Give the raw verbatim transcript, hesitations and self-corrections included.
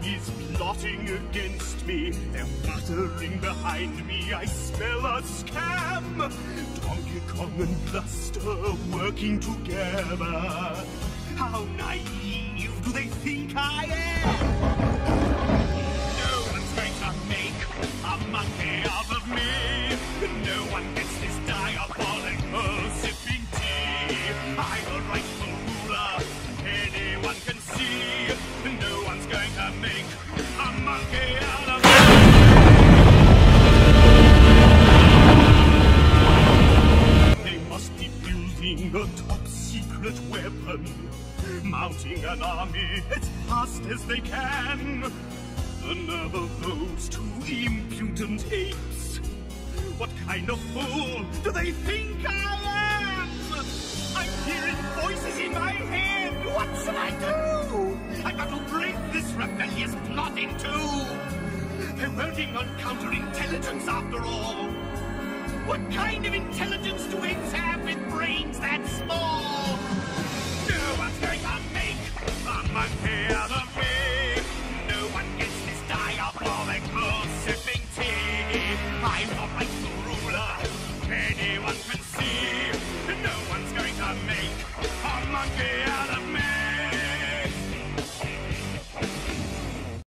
is plotting against me. They're muttering behind me. I smell a scam. Donkey Kong and Buster working together. How naive do they think I am? No one's going to make a monkey out of me. No one gets this diabolical sipping tea. I'm a rightful ruler, anyone can see. No one's going to make a monkey out of me. They must be building a top secret weapon, mounting an army as fast as they can. The nerve of those two impudent apes. What kind of fool do they think I am? I'm hearing voices in my head. What should I do? I've got to break this rebellious plot in two. They're working on counterintelligence after all. What kind of intelligence do apes have with brains that small? No one's going to make a monkey out of me. No one gets this diabolical sipping tea. I'm the rightful ruler, anyone can see. No one's going to make a monkey